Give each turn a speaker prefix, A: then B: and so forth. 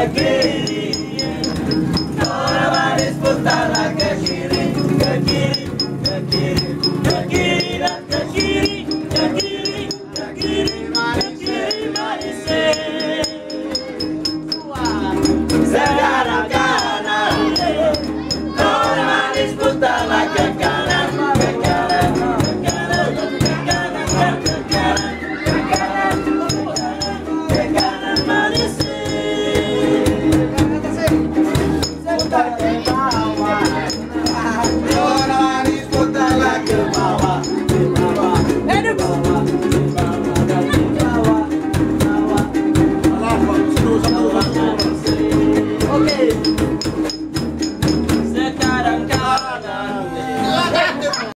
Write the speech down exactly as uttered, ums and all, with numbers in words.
A: kiri. Nora manis putarlah ke kiri, ke kiri, ke kiri, ke kiri dan ke kiri, ke kiri, ke kiri, ke kiri manis. Sekarang kanan, Nora manis putarlah ke kanan.